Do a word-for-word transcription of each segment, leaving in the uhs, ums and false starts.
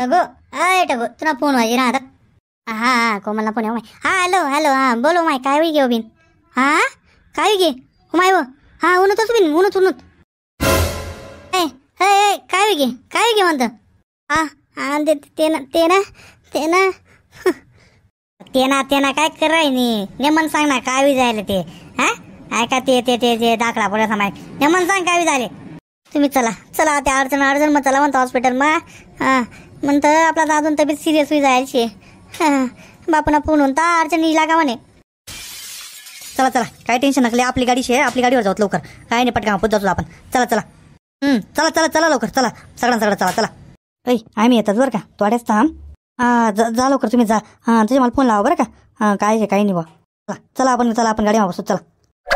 टगो अय टगो तुला फोन वाजी ना आता हां हां कोमलला फोन आहे हां हॅलो हॅलो हां बोलो माय काय होई घेऊ बिन हां काय होई घे माय व हां उन्हतच बिन उन्हत उन्हत ए ए काय होई घे काय होई घे म्हणतं हां हां ते ते ना ते ना ते ना ते ना ते ना काय कराय नी नेमन सांग ना काय होई जायला ते हां ऐका ते ते ते जे दाखला पडला समाय नेमन सांग काय होई झाले तुम्ही चला चला त्या अडचण अडचण मग चला म्हणतो हॉस्पिटल मा हां म्हणतं आपला अजून तब्येत सिरियस होई जायची हां बापूना फोन होऊन ता अडचणी लागा म्हणे चला चला काय टेन्शन नकले आपली गाडी शे आपली गाडीवर जाऊ लवकर काय नाही पटका पोत जातो आपण चला चला हं चला चला चला लवकर चला सगळं सगळं चला चला ऐ आम्ही येतात बरं का तोड्याच थांब हां जा जा लवकर तुम्ही जा हां तुझे मला फोन लावा बरं का हां काय आहे काही नाही बा चला चला आपण चला आपण गाडी बसू चला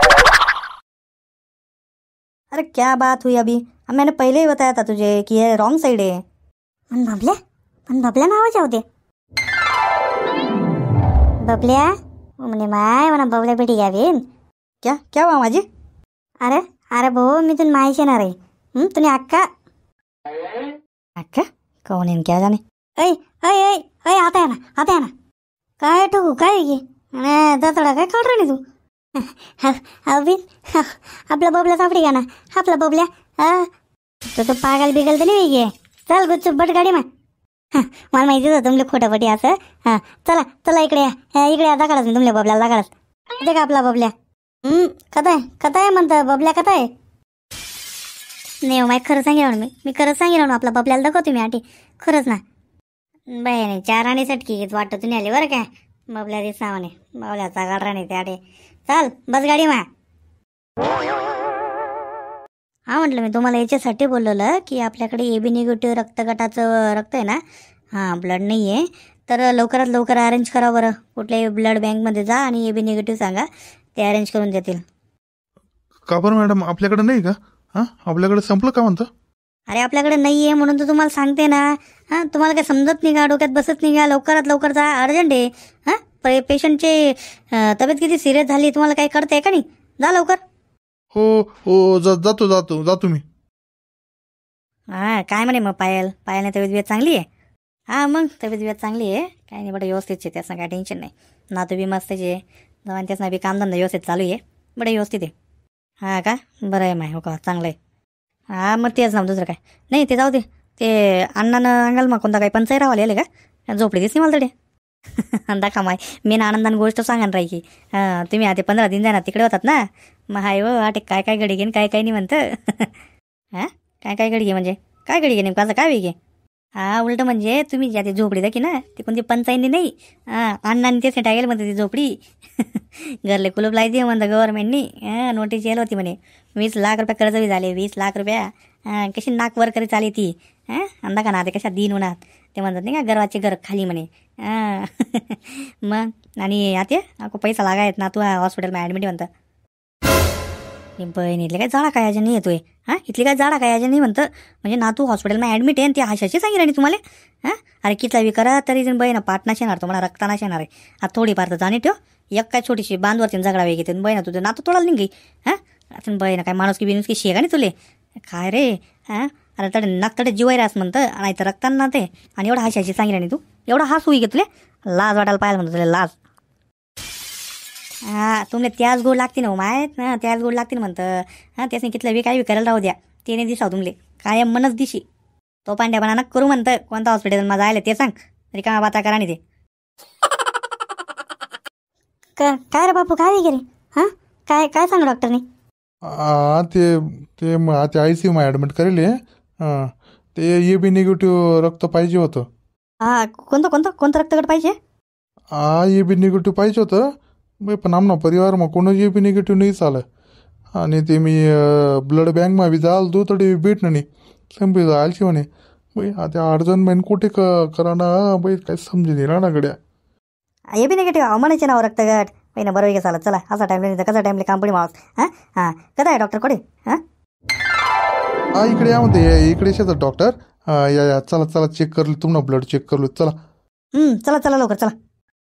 अरे क्या बात हुई अभी अब मैंने पहले ही बताया था तुझे कि ये रॉन्ग साइड है पण बबल्या पण बबल्या नावाच्या होते बबल्या म्हणे माय म्हणा बबल्या भेटी घ्यावी क्या क्या हुआ माझी अरे अरे भाऊ मी तुला माहिती येणार आहे तुम्ही अक्का अक्का कौन है क्या जाने ऐ ऐ ऐ ऐ आता है ना आता है ना काय ठोकू काय घे दतडा काय काढ रे तू अबिन आपला बबल्या सापडी का ना आपला बबल्या हा तो तो पागल बिगल तर नाही गे चल गुच्चू बट गाडी मा मला माहितीच होतं तुमले खोटंपटी असं हां चला चला इकडे या इकडे या दाखडाच मी तुमल्या बबल्याला दाखडाच दे का आपला बबल्या हं कथा आहे कथा आहे म्हणतं बबल्या कथा आहे नाही माहीत खरं सांगितलं मी मी खरंच सांगितलं आपला बबल्याला दाखवतो मी आठी खरंच ना बाय नाही चार आणि सटकी घेत वाटतं तुम्ही आले बरं काय बबल्या दिसा म्हणे बबल्याचा गाडरा नाही त्या आठे चल बस गाडी मा हां म्हटलं मी तुम्हाला याच्यासाठी बोलवलं की आपल्याकडे ए बी निगेटिव्ह रक्तगटाचं रक्त आहे ना हां ब्लड नाही आहे तर लवकरात लवकर अरेंज करा बरं कुठल्याही ब्लड बँकमध्ये जा आणि ए बी निगेटिव्ह सांगा ते अरेंज करून देतील का बरं मॅडम आपल्याकडे नाही का हां आपल्याकडे संपलं का म्हणतं अरे आपल्याकडे नाही आहे म्हणून तर तुम्हाला सांगते ना हां तुम्हाला काय समजत नाही का डोक्यात बसत नाही का लवकरात लवकर जा अर्जंट आहे हां पे पेशंटची तब्येत किती सिरियस झाली तुम्हाला काही कळतंय का नाही जा लवकर हो हो जा जातो जातो जातो मी हां काय म्हणे मग पायल पायलने तब्येत बियत चांगली आहे हां मग तब्येत बियत चांगली आहे काही नाही बडं व्यवस्थित आहे त्याचं काय टेन्शन नाही नातू बी मस्त आहे जवान त्याचं बी कामधंदा व्यवस्थित चालू आहे बडं व्यवस्थित आहे हां का बरं आहे माय हो का चांगलं आहे हां मग तेच ना दुसरं काय नाही ते जाऊ दे ते अण्णानं अंगाल मग कोणता काही पंचाई रावाले आले का झोपडी दिसली मला तडे दाखा माय मेन आनंदाने गोष्ट सांगा राही की हां तुम्ही आता पंधरा दिन जाणार तिकडे होतात ना मग हाय व आटे काय काय गडी घेईन काय काय नाही म्हणतं हां काय काय गडी घे म्हणजे काय गडी घे नेमकं असं काय वेगळे हां उलटं म्हणजे तुम्ही ज्या ते झोपडी दाखी ना ती कोणती पंचायतनी नाही हां अण्णाने तेच टाकेल म्हणते ती झोपडी घरले कुलूप लाई दे म्हणतं गव्हर्नमेंटनी हां नोटीस यायला होती म्हणे वीस लाख रुपये कर्ज बी झाले वीस लाख रुपया हां कशी नाक वर करी चाली ती हां अंदा का ना ते कशा दिन होणार ते म्हणतात नाही का गरवाचे घर खाली म्हणे हां मग आणि आते अको पैसा लागायत ना तू हॉस्पिटलमध्ये ॲडमिट म्हणतं बहीण इथले काय जाडा काय नाही येतोय हां इथली काय जाडा काय नाही म्हणतं म्हणजे ना तू हॉस्पिटलमध्ये ॲडमिट आहे आणि ती आशाची सांगितलं नाही तुम्हाला हां अरे कितला बी करा तरी जण बहीण पाटनाशी येणार तुम्हाला रक्तानाशी येणार आहे आता थोडीफार तर जाणी ठेव एक काय छोटीशी बांधवरती झगडा वेग घेते बहीण तुझं नातं तोडाल नाही गी हां आता बहीण काय माणूस की बिनूस की शेगा नाही तुले काय रे हां अरे तडे नाक तडे जिवायरास म्हणतं नाही तर रक्ताना ते आणि एवढा हाशाची सांगितलं नाही तू एवढा हास होई घे तुले लाज वाटायला पाहिजे म्हणतो तुला लाज हां तुमले त्याच गोड लागते ना माहीत हां त्याच गोड लागते म्हणतं हां त्याने कितलं बी काही करायला राहू द्या ते नाही दिसाव तुमले काय मनच दिशी तो पांड्या बनाना करू म्हणतं कोणता हॉस्पिटल माझा आलं ते सांग तरी का बाता करा नाही ते काय रे बापू काय वगैरे हां काय काय सांग डॉक्टरनी हां ते ते ते आय सी यू ॲडमिट करेल हां ते ए बी निगेटिव्ह रक्त पाहिजे होतं हां कोणतं कोणतं कोणतं रक्तगट पाहिजे हां ए बी निगेटिव्ह पाहिजे होतं बाई पण आमना परिवार मग कोण ए बी निगेटिव्ह नाही चालं आणि ते मी ब्लड बँकमा बी जाल तू तरी भेटणं नाही संपी जायची म्हणे बाई आता अडचण बहीण कुठे क करा ना बाई काय समजी दिला ना गड्या ए बी निगेटिव्ह अहो म्हणायचे नाव रक्तगट पहिलं बरोबर घे चालत चला असा टाईमला नाही तर कसा टाईमला काम पडी मावस हां हां कसा आहे डॉक्टर कडे हां हां इकडे या म्हणते इकडे येतात डॉक्टर हां या या चला चला चेक करलो तुम्हाला ब्लड चेक करलो चला चला चला लवकर चला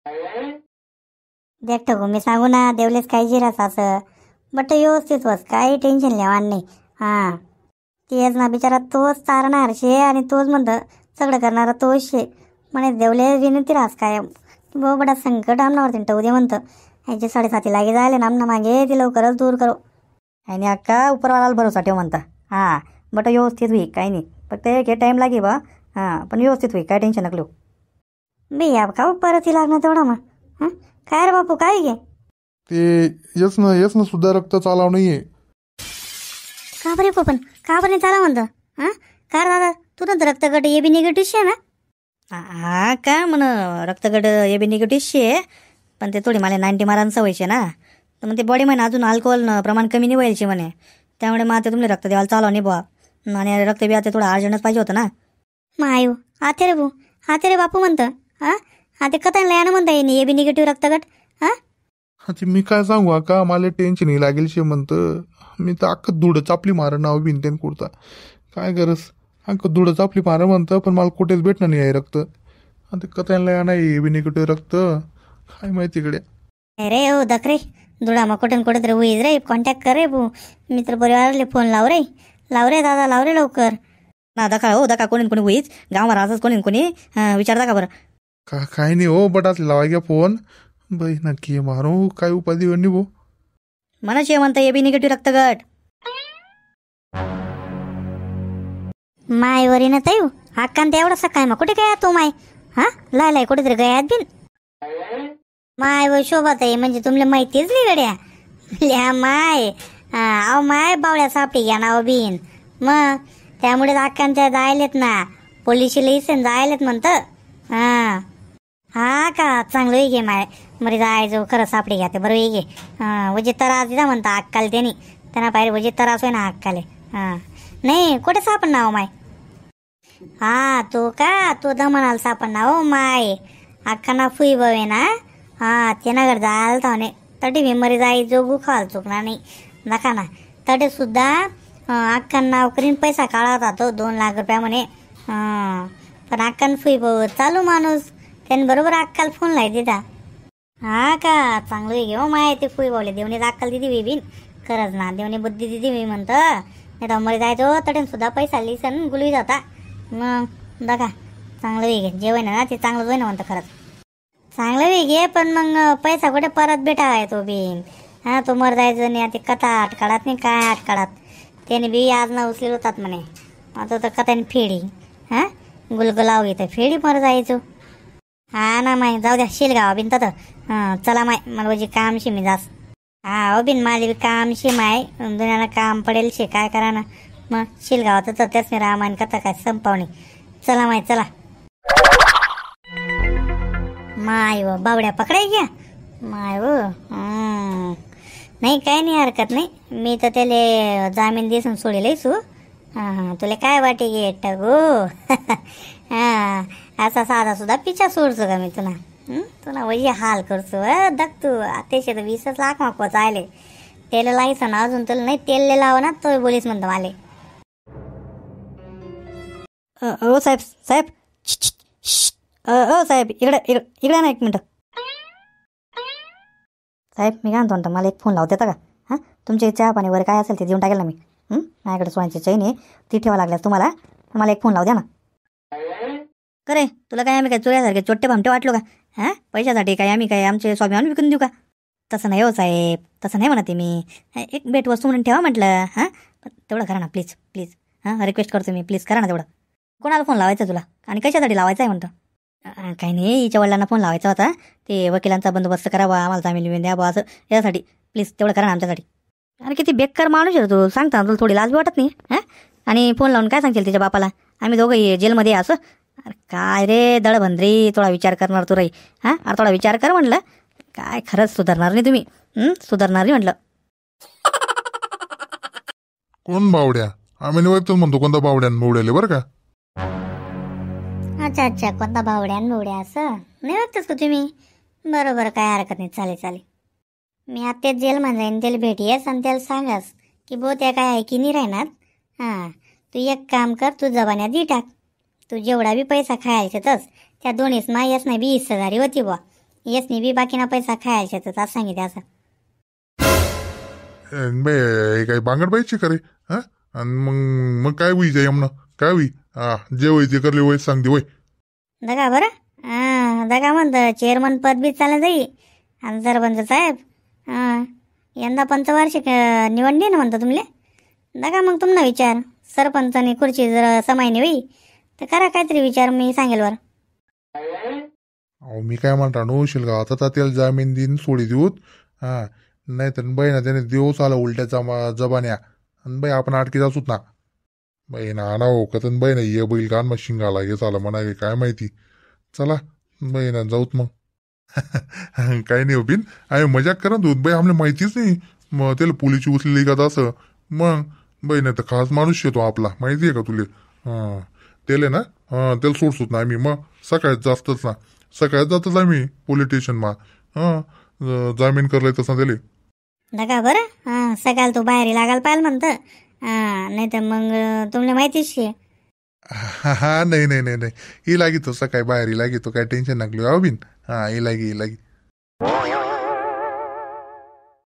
देख ठेवू मी सांगू ना देवलेस काही जिरास असं बट व्यवस्थित वस काही टेन्शन लिहावान नाही हां तेच ना बिचारा तोच तारणार शे आणि तोच म्हणतं सगळं करणारा तोच शे. म्हणे देवले विनंती रास काय बो बडा संकट आमनावरती टवू दे म्हणतं. ह्याचे साडेसाती लागे जायले ना आमना मागे ते लवकरच दूर करो. आणि अक्का उपरवाला भरोसा ठेव म्हणता. हां बट व्यवस्थित होई काही नाही, फक्त एक हे टाईम लागे बा. हां पण व्यवस्थित होई, काय टेन्शन नकलो बिया का परत लागणार तेवढा मग. हां काय रे बापू काय घे ते येस ना येस ना सुद्धा रक्त चालाव नाहीये. का बरे पण का बरे चाला म्हणतं. हां का रे दादा तुरंत रक्तगट ए बी निगेटिव्ह शे ना. हा का म्हण रक्तगट ए बी निगेटिव्ह शे, पण ते थोडी मला नाईन्टी मारांना सवयचे ना, तर मग ते बॉडी म्हणे अजून अल्कोहोल प्रमाण कमी नाही व्हायचे म्हणे. त्यामुळे मग आता तुमले रक्त द्यायला चालव नाही बुवा. आणि रक्त बी आता थोडं अर्जंटच पाहिजे होतं ना. मायू आते रे भाऊ आते रे बापू म्हणतं. हां आता कथांना यानं म्हणता येईन ए बी निगेटिव्ह रक्तगट. हां आता मी काय सांगू का, मला टेन्शन ही लागेल शे म्हणतं. मी तर अख्खं धुडं चापली मारं नाव भिनतेन कुर्ता काय गरज. अख्खं धुडं चापली मारं म्हणतं, पण मला कुठेच भेटणार नाही आहे रक्त. आता कथांना या नाही ए बी निगेटिव्ह रक्त काय माहिती इकडे. अरे हो दखरे दुडा मग कुठं कुठं तरी होईज रे. कॉन्टॅक्ट कर रे भाऊ, मित्र परिवाराले फोन लाव रे. लाव रे दादा लाव रे लवकर ना. दखा हो दखा कोणी कोणी होईच गाव राहतच कोणी कोणी विचारता का बरं. का काय नाही हो बट असले लावाय घ्या फोन बाई नक्की मारू काय उपाय देऊन भाऊ. मनाची म्हणता ए बी निगेटिव्ह रक्तगट. माय वरी ना ताई हक्कान ते एवढा सकाळी मग कुठे काय तू माय. हां लाय लाय कुठेतरी गयात बिन माय व शोभात आहे म्हणजे तुमले माहितीच नाही गड्या. ल्या माय अहो माय बावळ्या सापडी घ्या नाव बिन मग त्यामुळे अक्कांच्या जायलेत ना पोलिशी लिसन जायलेत म्हणतं. हां हा का चांगलं घे माय मरे जायचं खरं सापडी घ्या ते बरोबर घे. हां वजे तरास दिला म्हणता अक्काले त्यांनी त्यांना पाहिजे वजे तरास होय ना अक्काले. हां नाही कुठे सापड नाव माय. हा तो का तो दमनाला सापड ना हो माय अक्काना फुई बवे ना. हां त्यानाकडे जायला तर म्हणे तटी मी मरे जाई जोगू खाल चुकणार नाही नका ना. तटे सुद्धा अक्कान नाव करीन पैसा काढा होता तो दोन लाख रुपया म्हणे. हां पण अक्कान फुई बव चालू माणूस त्याने बरोबर अक्काला फोन लाई दिदा. हा का चांगलं घेऊ माय ते फुई बावले देवने अक्काला दिदी वी बिन खरंच ना देवने बुद्धी दिदी मी म्हणतं. नाही तर मरे जायचो तटेन सुद्धा पैसा लिसन गुलवी जाता. मग बघा चांगलं वेग जेवण ना ते चांगलं होय ना म्हणतं खरंच चांगलं वेग आहे. पण मग पैसा कुठे परत भेटावाय तो बिन. हां तो मर जायचं नाही ते कथा आटकाळात नाही काय आटकाळात त्याने बी आज ना उचलेल होतात म्हणे. आता तर कथाने फेडी हां गुलगुलाव घेतं फेडी मर जायचो. हा ना माय जाऊ द्या शिलगाव बिन तर हां चला माय मला वजी कामशी मी जास. हा हो बिन माझे कामशी माय दुनियाला काम पडेल शे काय करा ना. मग शिलगावात तर त्याच मी रामायण कथा काय संपावणी. चला माय चला माय व बावड्या पकडाय घ्या माय व. नाही काय नाही हरकत नाही मी तर त्याला जामीन दिसून सोडेल सू. हां हां तुला काय वाटे गे टगो. हां असा साधा सुद्धा पिछा सोडतो का मी तुला. तुला वही हाल करतो दग तू त्याचे तर वीसच लाख मागवत आले तेल लायचं ना अजून तुला नाही तेल लाव ना तो बोलीस म्हणतो माले. ओ साहेब साहेब ओ साहेब इकडे इकडे इकडे ना एक मिनटं. साहेब मी काय म्हणतो मला एक फोन लावू देता का. हां तुमच्या चहा पाणी वगैरे काय असेल ते देऊन टाकेल ना मी. माझ्याकडे सोन्याची चैन आहे ती ठेवा लागल्यास तुम्हाला मला एक फोन लावू द्या ना. करे तुला काय आम्ही काय चोऱ्यासारखे चोट्टे भामटे वाटलो का. हां पैशासाठी काय आम्ही काय आमचे स्वाभिमान विकून देऊ का. तसं नाही हो साहेब तसं नाही म्हणते मी. एक भेट वस्तू म्हणून ठेवा म्हटलं. हां तेवढं करा ना प्लीज प्लीज. हां रिक्वेस्ट करतो मी प्लीज करा ना तेवढं. कोणाला फोन लावायचा तुला आणि कशासाठी लावायचा आहे म्हणतो. काही नाही हिच्या वडिलांना फोन लावायचा होता ते वकिलांचा बंदोबस्त करावा आम्हाला जामीन लिहून द्या बा असं यासाठी प्लीज तेवढं करा ना आमच्यासाठी. अरे किती बेकार माणूस आहे तू सांगता तुला थोडी लाज वाटत नाही. हां आणि फोन लावून काय सांगशील तिच्या बापाला आम्ही दोघं जेलमध्ये असं. अरे काय रे दळभंद्री थोडा विचार करणार तू राही. हां अरे थोडा विचार कर म्हटलं काय खरंच सुधारणार नाही तुम्ही. सुधारणार नाही म्हटलं. कोण बावड्या आम्ही निवडतो म्हणतो कोणता बावड्यान बावड्याले बरं का. अच्छा अच्छा कोणता बावड्यान बावड्या असं नाही वाटतच का तुम्ही. बरोबर काय हरकत नाही चालेल चालेल. मी आता जेलमध्ये जाईन त्याला भेटीयस आणि त्याला सांगास की बो त्या काय आहे की नाही राहणार. हां तू एक काम कर तू जबान्या दी टाक. तू जेवढा बी पैसा खायचा तस त्या दोन्हीच ना येस नाही बी हिस्सेदारी होती बुवा. येस नाही बी बाकीना पैसा खायचा तर असं सांगितलं असं. बाई काही बांगड पाहिजे का रे. हां आणि मग मग काय होई जाई म्हणणं काय होई हा जे होई ते करले वय सांगते वय. दगा बरं हां दगा म्हणतं चेअरमन पद बी चालत जाई आणि सरपंच साहेब हां यंदा पंचवार्षिक अं, निवडली ना म्हणतं तुमले. दगा मग तुमना विचार सरपंचानी खुर्ची जर समायनी होई तर करा काहीतरी विचार मी सांगेल वर. अहो मी काय म्हणता नो शिलगा आता तर त्याला जामीन देईन सोडी देऊत. हा नाही तर बाई ना त्याने देऊच आला उलट्या जमा जबान्या आणि बाई आपण अटकी जासूत ना. बाई ना ना हो कथन बाई ना ये बैल कान मग शिंगाला हे झालं म्हणा काय माहिती. चला बाई ना जाऊत मग. काही नाही बिन आम्ही मजाक करत होत बाई आम्हाला माहितीच नाही मग त्याला पोलीची उचलेली का असं. मग बाई नाही तर खास माणूस येतो आपला माहिती आहे का तुले. हां त्याला ना हां त्याला सोडसूत ना आम्ही मग सकाळीच जास्तच ना सकाळीच जातच आम्ही पोलीस स्टेशनमा. हां जामीन करलाय तसं त्याला. दगा बरं हां सकाळ तू बाहेर लागायला पाहिलं म्हणतं हां नाही तर मग तुमले माहितीच शे. हा हा नाही नाही नाही नाही ही लागी तो सकाळी बाहेर ही लागी तो काय टेन्शन नकलो अहो बिन. हा ही लागी ही लागी